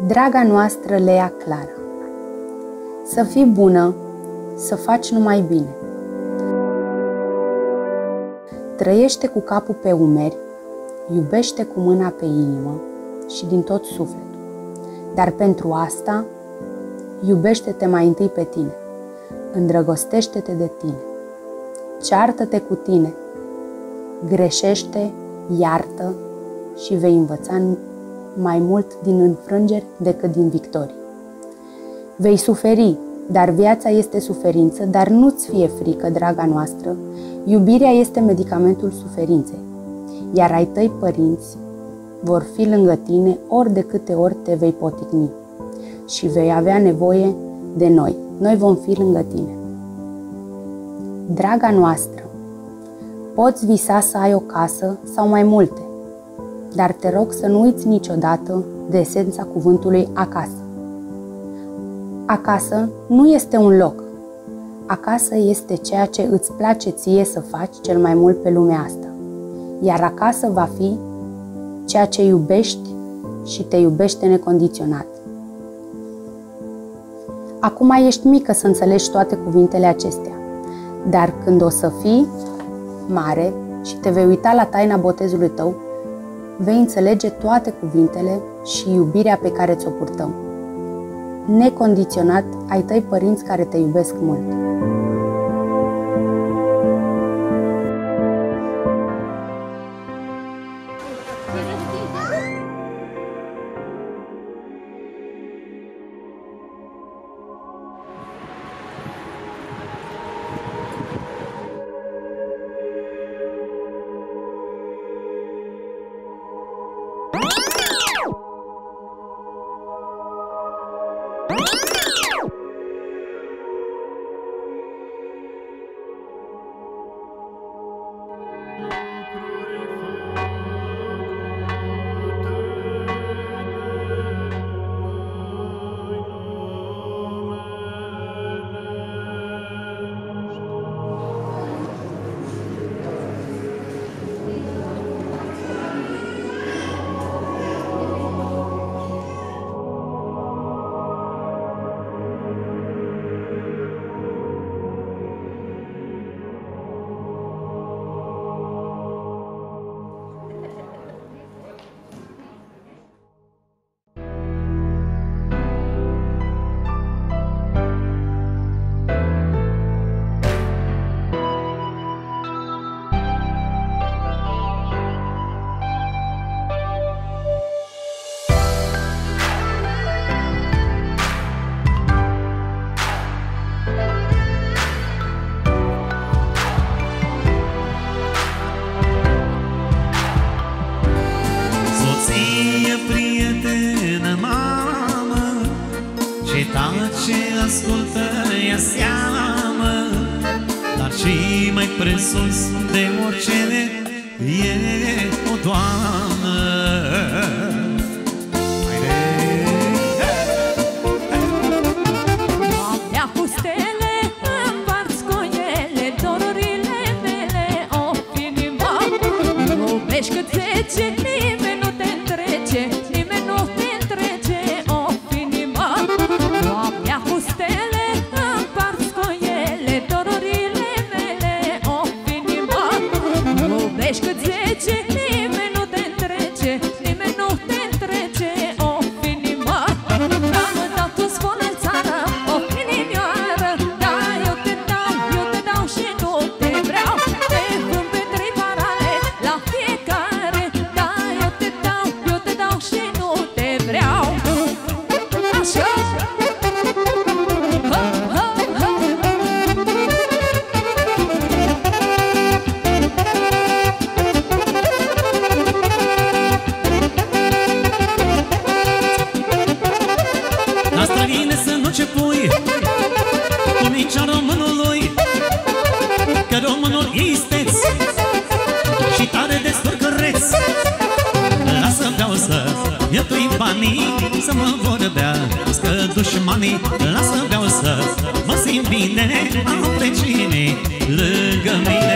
Draga noastră Lea Clara, să fii bună, să faci numai bine. Trăiește cu capul pe umeri, iubește cu mâna pe inimă și din tot sufletul. Dar pentru asta, iubește-te mai întâi pe tine, îndrăgostește-te de tine, ceartă-te cu tine, greșește, iartă și vei învăța mai mult din înfrângeri decât din victorii. Vei suferi, dar viața este suferință, dar nu-ți fie frică, draga noastră, iubirea este medicamentul suferinței, iar ai tăi părinți vor fi lângă tine ori de câte ori te vei poticni și vei avea nevoie de noi. Noi vom fi lângă tine. Draga noastră, poți visa să ai o casă sau mai multe, dar te rog să nu uiți niciodată de esența cuvântului acasă. Acasă nu este un loc. Acasă este ceea ce îți place ție să faci cel mai mult pe lumea asta. Iar acasă va fi ceea ce iubești și te iubește necondiționat. Acum ești mică să înțelegi toate cuvintele acestea, dar când o să fii mare și te vei uita la taina botezului tău, vei înțelege toate cuvintele și iubirea pe care ți-o purtăm. Necondiționat ai tăi părinți care te iubesc mult. Ce ascultă ea seamă, dar și mai presus de orice e o doamnă. Noaptea cu stele împarți cu ele dorurile mele, o inima. Iubești cât trece, nimeni nu te întrece, nimeni nu te întrece, o inima. Noaptea cu stele împarți cu ele dorurile mele, o inima. Iubești cât trece, nimeni nu te întrece, nimeni nu te întrece, o inima. Mamă, dau tu-ți bună țară, o inimioară, da, eu te dau și nu te vreau. Te vând pe 3 parale la fiecare, da, eu te dau și nu te vreau. Așa! La străine să nu ce pui cu micea românului, că românul e isteț și tare de scurcăreț. Lasă vreau să ietui banii, să mă vorbească dușmanii. Lasă vreau să mă simt bine, am pe cine lângă mine.